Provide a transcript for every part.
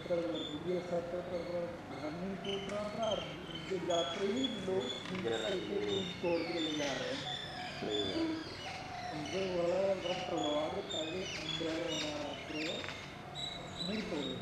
ये धार्मिक पूतना जो यात्री लोग तोड़ के ले जा रहे हैं उनसे बड़ा प्रभावित आगे नहीं तोड़े।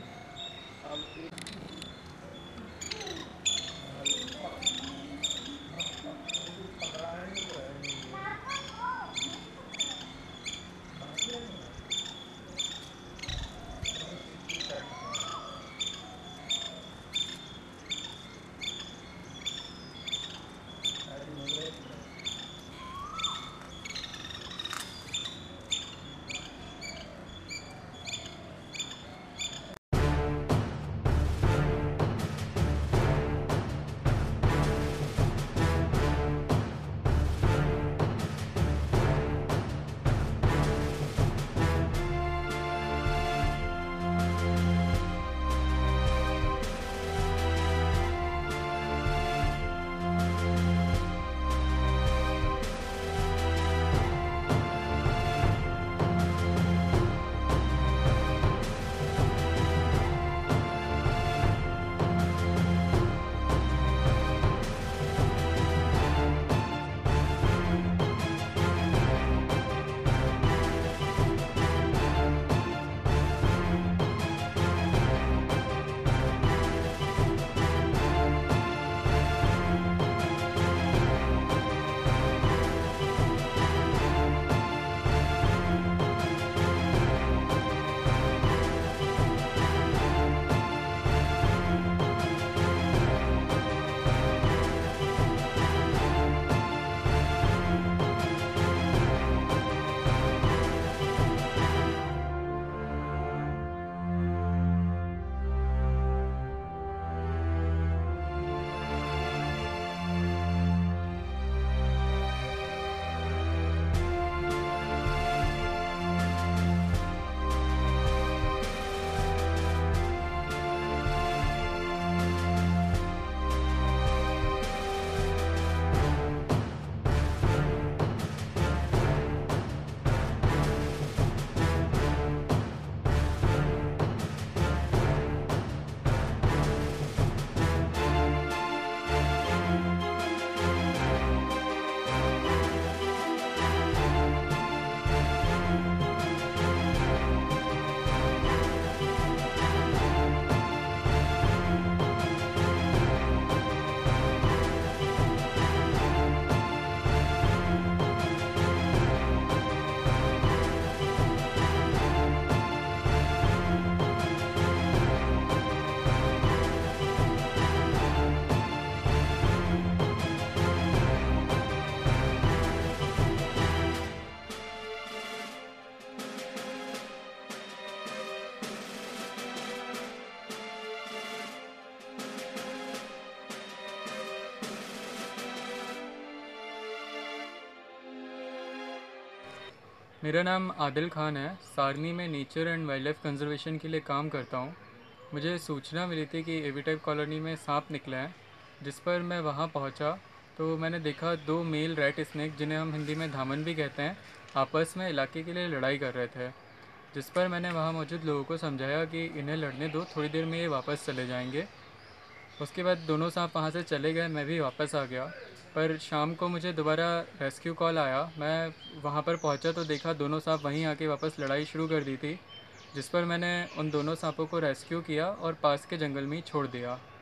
मेरा नाम आदिल खान है। सारनी में nature and wild life conservation के लिए काम करता हूँ। मुझे सूचना मिली थी कि एवी टाइप कॉलोनी में सांप निकला है, जिस पर मैं वहाँ पहुँचा तो मैंने देखा दो मेल रैट स्नेक, जिन्हें हम हिंदी में धामन भी कहते हैं, आपस में इलाके के लिए लड़ाई कर रहे थे। जिस पर मैंने वहाँ मौजूद लोगों को समझाया कि इन्हें लड़ने दो, थोड़ी देर में ये वापस चले जाएंगे। उसके बाद दोनों सांप वहाँ से चले गए, मैं भी वापस आ गया। पर शाम को मुझे दोबारा रेस्क्यू कॉल आया। मैं वहाँ पर पहुँचा तो देखा दोनों सांप वहीं आके वापस लड़ाई शुरू कर दी थी, जिस पर मैंने उन दोनों सांपों को रेस्क्यू किया और पास के जंगल में ही छोड़ दिया।